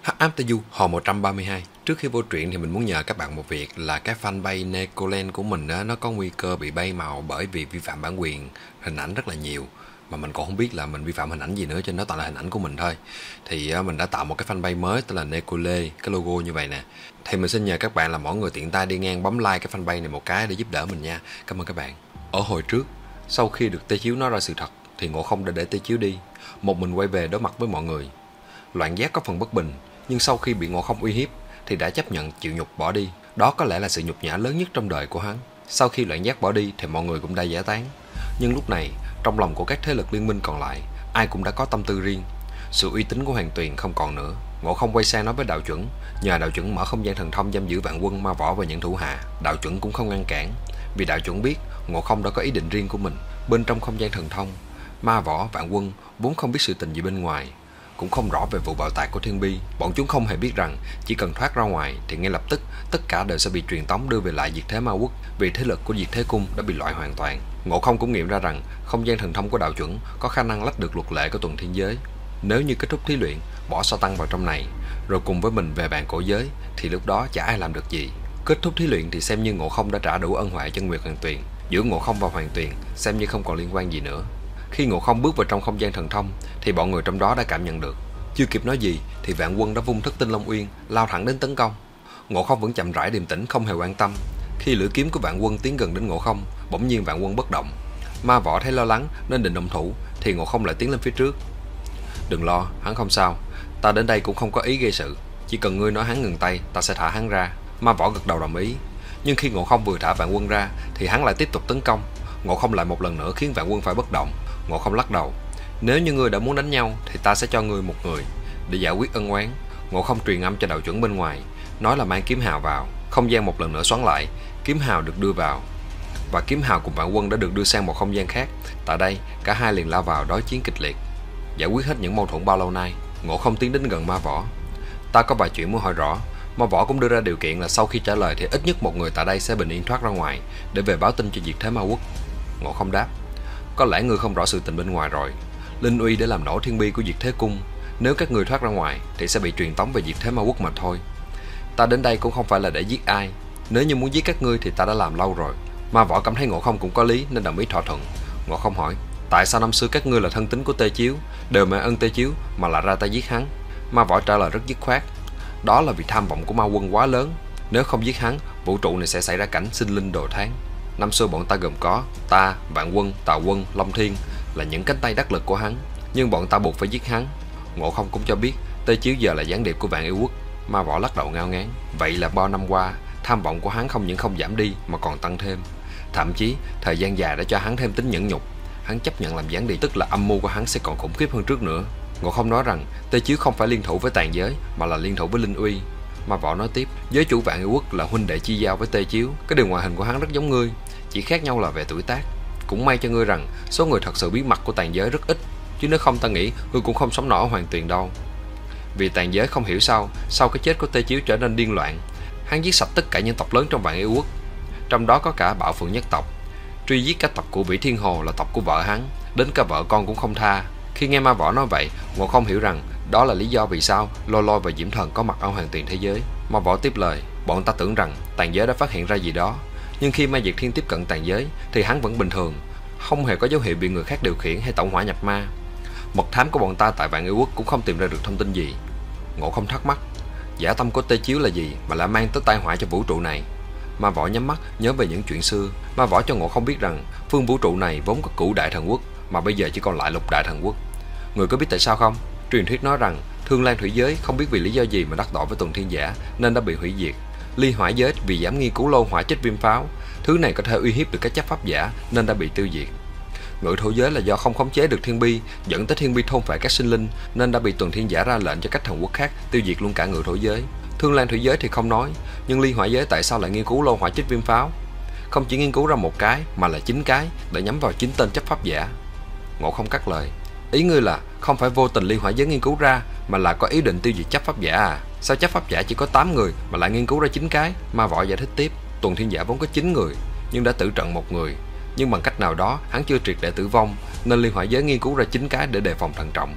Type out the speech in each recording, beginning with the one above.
Hắc ám Tây Du Hò 132. Trước khi vô truyện thì mình muốn nhờ các bạn một việc là cái fanpage Necoland của mình á, nó có nguy cơ bị bay màu bởi vì vi phạm bản quyền hình ảnh rất là nhiều. Mà mình còn không biết là mình vi phạm hình ảnh gì nữa, cho nên nó toàn là hình ảnh của mình thôi. Thì mình đã tạo một cái fanpage mới tên là Necole, cái logo như vậy nè. Thì mình xin nhờ các bạn là mỗi người tiện tay đi ngang bấm like cái fanpage này một cái để giúp đỡ mình nha. Cảm ơn các bạn. Ở hồi trước, sau khi được Tê Chiếu nói ra sự thật thì Ngộ Không đã để Tê Chiếu đi, một mình quay về đối mặt với mọi người. Loạn Giác có phần bất bình, nhưng sau khi bị Ngộ Không uy hiếp thì đã chấp nhận chịu nhục bỏ đi. Đó có lẽ là sự nhục nhã lớn nhất trong đời của hắn. Sau khi Loạn Giác bỏ đi thì mọi người cũng đã giải tán. Nhưng lúc này, trong lòng của các thế lực liên minh còn lại, ai cũng đã có tâm tư riêng. Sự uy tín của Hoàng Tuyền không còn nữa. Ngộ Không quay sang nói với Đạo Chuẩn, nhờ Đạo Chuẩn mở không gian thần thông giam giữ vạn quân, Ma Võ và những thủ hạ. Đạo Chuẩn cũng không ngăn cản, vì Đạo Chuẩn biết Ngộ Không đã có ý định riêng của mình bên trong không gian thần thông. Ma Võ, vạn quân vốn không biết sự tình gì bên ngoài, cũng không rõ về vụ bạo tạc của Thiên Bi. Bọn chúng không hề biết rằng chỉ cần thoát ra ngoài thì ngay lập tức tất cả đều sẽ bị truyền tống đưa về lại Diệt Thế Ma Quốc, vì thế lực của Diệt Thế Cung đã bị loại hoàn toàn. Ngộ Không cũng nghiệm ra rằng không gian thần thông của Đạo Chuẩn có khả năng lách được luật lệ của tuần thiên giới. Nếu như kết thúc thí luyện, bỏ Sa Tăng vào trong này rồi cùng với mình về bàn cổ giới thì lúc đó chả ai làm được gì. Kết thúc thí luyện thì xem như Ngộ Không đã trả đủ ân huệ cho Nguyệt Hoàng Tuyền. Giữa Ngộ Không và Hoàng Tuyền xem như không còn liên quan gì nữa. Khi Ngộ Không bước vào trong không gian thần thông thì bọn người trong đó đã cảm nhận được. Chưa kịp nói gì thì vạn quân đã vung Thất Tinh Long Uyên lao thẳng đến tấn công. Ngộ Không vẫn chậm rãi điềm tĩnh, không hề quan tâm. Khi lưỡi kiếm của vạn quân tiến gần đến Ngộ Không, bỗng nhiên vạn quân bất động. Ma Võ thấy lo lắng nên định động thủ thì Ngộ Không lại tiến lên phía trước. Đừng lo, hắn không sao. Ta đến đây cũng không có ý gây sự. Chỉ cần ngươi nói hắn ngừng tay, ta sẽ thả hắn ra. Ma Võ gật đầu đồng ý. Nhưng khi Ngộ Không vừa thả vạn quân ra thì hắn lại tiếp tục tấn công. Ngộ Không lại một lần nữa khiến vạn quân phải bất động. Ngộ Không lắc đầu. Nếu như ngươi đã muốn đánh nhau thì ta sẽ cho ngươi một người để giải quyết ân oán. Ngộ Không truyền âm cho Đạo Chuẩn bên ngoài, nói là mang kiếm hào vào. Không gian một lần nữa xoắn lại, kiếm hào được đưa vào và kiếm hào cùng vạn quân đã được đưa sang một không gian khác. Tại đây cả hai liền lao vào đối chiến kịch liệt, giải quyết hết những mâu thuẫn bao lâu nay. Ngộ Không tiến đến gần Ma Võ. Ta có vài chuyện muốn hỏi rõ. Ma Võ cũng đưa ra điều kiện là sau khi trả lời thì ít nhất một người tại đây sẽ bình yên thoát ra ngoài để về báo tin cho Diệt Thế Ma Quốc. Ngộ Không đáp, có lẽ ngươi không rõ sự tình bên ngoài rồi. Linh uy để làm nổ thiên bi của Diệt Thế Cung, nếu các người thoát ra ngoài thì sẽ bị truyền tống về Diệt Thế Ma Quốc mà thôi. Ta đến đây cũng không phải là để giết ai. Nếu như muốn giết các ngươi thì ta đã làm lâu rồi. Ma Võ cảm thấy Ngộ Không cũng có lý nên đồng ý thỏa thuận. Ngộ Không hỏi, tại sao năm xưa các ngươi là thân tín của Tê Chiếu, đều mang ơn Tê Chiếu mà lại ra tay giết hắn? Ma Võ trả lời rất dứt khoát, đó là vì tham vọng của Ma Quân quá lớn. Nếu không giết hắn, vũ trụ này sẽ xảy ra cảnh sinh linh đồ thán. Năm xưa bọn ta gồm có ta, Vạn Quân, Tào Quân, Long Thiên là những cánh tay đắc lực của hắn, nhưng bọn ta buộc phải giết hắn. Ngộ Không cũng cho biết Tê Chiếu giờ là gián điệp của Vạn Yêu Quốc. Ma Võ lắc đầu ngao ngán, vậy là bao năm qua tham vọng của hắn không những không giảm đi mà còn tăng thêm. Thậm chí thời gian dài đã cho hắn thêm tính nhẫn nhục. Hắn chấp nhận làm gián điệp, tức là âm mưu của hắn sẽ còn khủng khiếp hơn trước nữa. Ngộ Không nói rằng Tê Chiếu không phải liên thủ với tàn giới mà là liên thủ với Linh Uy. Ma Võ nói tiếp, giới chủ Vạn Yêu Quốc là huynh đệ chi giao với Tê Chiếu, cái điều ngoại hình của hắn rất giống ngươi, chỉ khác nhau là về tuổi tác. Cũng may cho ngươi rằng số người thật sự biết mặt của tàn giới rất ít, chứ nếu không ta nghĩ ngươi cũng không sống nổi ở Hoàng Tuyền đâu. Vì tàn giới không hiểu sao, sau cái chết của Tê Chiếu trở nên điên loạn, hắn giết sạch tất cả nhân tộc lớn trong Vạn Yêu Quốc, trong đó có cả Bạo Phượng nhất tộc. Truy giết các tộc của Vĩ Thiên Hồ là tộc của vợ hắn, đến cả vợ con cũng không tha. Khi nghe Ma Võ nói vậy, Ngộ Không hiểu rằng đó là lý do vì sao Lôi Lôi và Diễm Thần có mặt ở Hoàng Tuyền thế giới. Ma Võ tiếp lời, bọn ta tưởng rằng tàn giới đã phát hiện ra gì đó, nhưng khi Ma Diệt Thiên tiếp cận tàn giới thì hắn vẫn bình thường, không hề có dấu hiệu bị người khác điều khiển hay tẩu hỏa nhập ma. Mật thám của bọn ta tại Vạn Yêu Quốc cũng không tìm ra được thông tin gì. Ngộ Không thắc mắc, dã tâm của Tê Chiếu là gì mà lại mang tới tai họa cho vũ trụ này? Ma Võ nhắm mắt nhớ về những chuyện xưa. Ma Võ cho Ngộ Không biết rằng phương vũ trụ này vốn có cửu đại thần quốc mà bây giờ chỉ còn lại lục đại thần quốc. Người có biết tại sao không? Truyền thuyết nói rằng Thương Lan Thủy Giới không biết vì lý do gì mà đắc tội với Tuần Thiên Giả nên đã bị hủy diệt. Ly Hỏa Giới vì dám nghiên cứu lô hỏa chất viêm pháo, thứ này có thể uy hiếp được các chấp pháp giả nên đã bị tiêu diệt. Ngự Thổ Giới là do không khống chế được Thiên Bi, dẫn tới Thiên Bi thôn phệ các sinh linh nên đã bị Tuần Thiên Giả ra lệnh cho các thần quốc khác tiêu diệt luôn cả Ngự Thổ Giới. Thương Lan Thủy Giới thì không nói, nhưng Ly Hỏa Giới tại sao lại nghiên cứu lô hỏa chất viêm pháo? Không chỉ nghiên cứu ra một cái mà là 9 cái để nhắm vào 9 tên chấp pháp giả. Ngộ Không cắt lời, ý ngươi là không phải vô tình Ly Hỏa Giới nghiên cứu ra mà là có ý định tiêu diệt chấp pháp giả à? Sao chấp pháp giả chỉ có 8 người mà lại nghiên cứu ra 9 cái? Ma Võ giải thích tiếp, Tuần Thiên Giả vốn có 9 người nhưng đã tử trận một người, nhưng bằng cách nào đó hắn chưa triệt để tử vong nên Ly Hỏa Giới nghiên cứu ra 9 cái để đề phòng thận trọng. Khi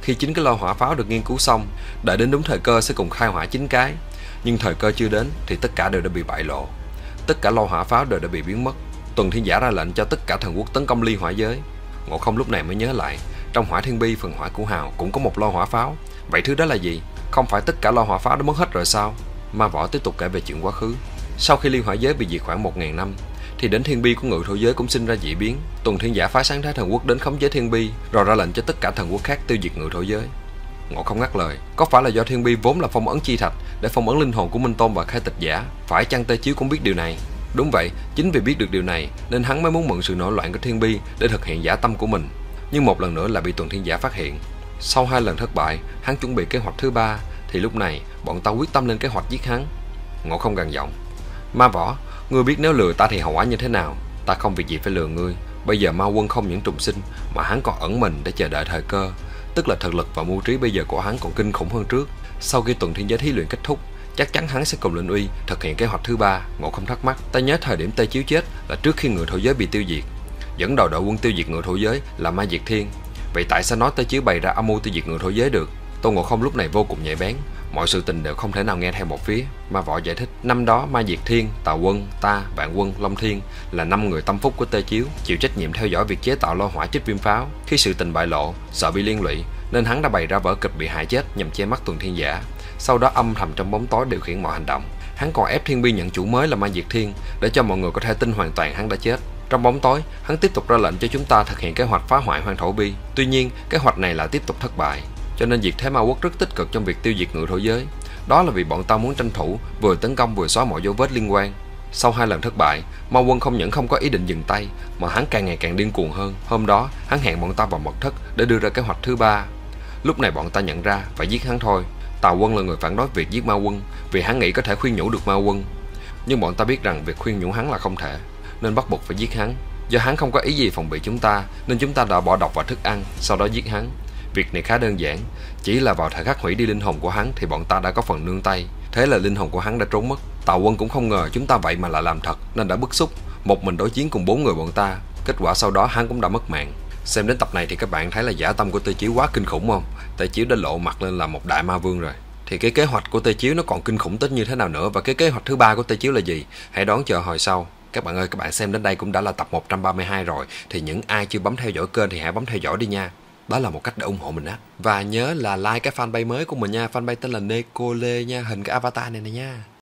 khi 9 cái lò hỏa pháo được nghiên cứu xong, đợi đến đúng thời cơ sẽ cùng khai hỏa 9 cái. Nhưng thời cơ chưa đến thì tất cả đều đã bị bại lộ. Tất cả lò hỏa pháo đều đã bị biến mất. Tuần Thiên Giả ra lệnh cho tất cả thần quốc tấn công ly hỏa giới. Ngộ Không lúc này mới nhớ lại, trong Hỏa Thiên Bi phần hỏa của Hào cũng có một lò hỏa pháo. Vậy thứ đó là gì? Không phải tất cả lò hỏa pháo đã mất hết rồi sao? Ma Võ tiếp tục kể về chuyện quá khứ. Sau khi ly hỏa giới bị diệt khoảng 1000 năm, thì đến thiên bi của Ngự Thổ giới cũng sinh ra dị biến. Tuần Thiên Giả phái Sáng Thế Thần Quốc đến khống chế thiên bi, rồi ra lệnh cho tất cả thần quốc khác tiêu diệt Ngự Thổ giới. Ngộ Không ngắt lời, có phải là do thiên bi vốn là phong ấn chi thạch để phong ấn linh hồn của Minh Tôn và Khai Tịch Giả? Phải chăng Tê Chiếu cũng biết điều này? Đúng vậy, chính vì biết được điều này nên hắn mới muốn mượn sự nổi loạn của thiên bi để thực hiện dã tâm của mình. Nhưng một lần nữa lại bị Tuần Thiên Giả phát hiện. Sau 2 lần thất bại, hắn chuẩn bị kế hoạch thứ 3, thì lúc này bọn ta quyết tâm lên kế hoạch giết hắn. Ngộ Không gằn giọng, Ma Võ, ngươi biết nếu lừa ta thì hậu quả như thế nào? Ta không việc gì phải lừa ngươi. Bây giờ Ma Quân không những trùng sinh mà hắn còn ẩn mình để chờ đợi thời cơ. Tức là thực lực và mưu trí bây giờ của hắn còn kinh khủng hơn trước. Sau khi Tuần Thiên Giới thí luyện kết thúc, chắc chắn hắn sẽ cùng Linh Uy thực hiện kế hoạch thứ 3. Ngộ Không thắc mắc, ta nhớ thời điểm Tê Chiếu chết là trước khi Ngự Thổ giới bị tiêu diệt. Dẫn đầu đội quân tiêu diệt Ngự Thổ giới là Ma Diệt Thiên. Vậy tại sao nói Tê Chiếu bày ra âm mưu tiêu diệt Ngự Thổ giới được? Tôn Ngộ Không lúc này vô cùng nhạy bén, mọi sự tình đều không thể nào nghe theo một phía. Ma Võ giải thích, năm đó Ma Diệt Thiên, Tào Quân, ta, Vạn Quân, Long Thiên là 5 người tâm phúc của Tê Chiếu, chịu trách nhiệm theo dõi việc chế tạo lô hỏa chích viêm pháo. Khi sự tình bại lộ, sợ bị liên lụy nên hắn đã bày ra vở kịch bị hại chết nhằm che mắt Tuần Thiên Giả, sau đó âm thầm trong bóng tối điều khiển mọi hành động. Hắn còn ép Thiên Bi nhận chủ mới là Ma Diệt Thiên để cho mọi người có thể tin hoàn toàn hắn đã chết. Trong bóng tối, hắn tiếp tục ra lệnh cho chúng ta thực hiện kế hoạch phá hoại Hoang Thổ Bi. Tuy nhiên, kế hoạch này lại tiếp tục thất bại, cho nên Diệt Thế Ma Quốc rất tích cực trong việc tiêu diệt Ngự Thổ giới. Đó là vì bọn ta muốn tranh thủ vừa tấn công vừa xóa mọi dấu vết liên quan. Sau 2 lần thất bại, Ma Quân không những không có ý định dừng tay mà hắn càng ngày càng điên cuồng hơn. Hôm đó, hắn hẹn bọn ta vào mật thất để đưa ra kế hoạch thứ 3. Lúc này bọn ta nhận ra phải giết hắn thôi. Tào Quân là người phản đối việc giết Ma Quân vì hắn nghĩ có thể khuyên nhủ được Ma Quân. Nhưng bọn ta biết rằng việc khuyên nhủ hắn là không thể, nên bắt buộc phải giết hắn. Do hắn không có ý gì phòng bị chúng ta nên chúng ta đã bỏ độc vào thức ăn, sau đó giết hắn. Việc này khá đơn giản, chỉ là vào thời khắc hủy đi linh hồn của hắn thì bọn ta đã có phần nương tay. Thế là linh hồn của hắn đã trốn mất. Tào Quân cũng không ngờ chúng ta vậy mà lại làm thật nên đã bức xúc, một mình đối chiến cùng 4 người bọn ta. Kết quả sau đó hắn cũng đã mất mạng. Xem đến tập này thì các bạn thấy là dã tâm của Tê Chiếu quá kinh khủng không? Tê Chiếu đã lộ mặt lên là một đại ma vương rồi. Thì cái kế hoạch của Tê Chiếu nó còn kinh khủng tới như thế nào nữa, và cái kế hoạch thứ 3 của Tê Chiếu là gì? Hãy đón chờ hồi sau. Các bạn ơi, các bạn xem đến đây cũng đã là tập 132 rồi, thì những ai chưa bấm theo dõi kênh thì hãy bấm theo dõi đi nha. Đó là một cách để ủng hộ mình á. Và nhớ là like cái fanpage mới của mình nha, fanpage tên là Necole nha, hình cái avatar này nè nha.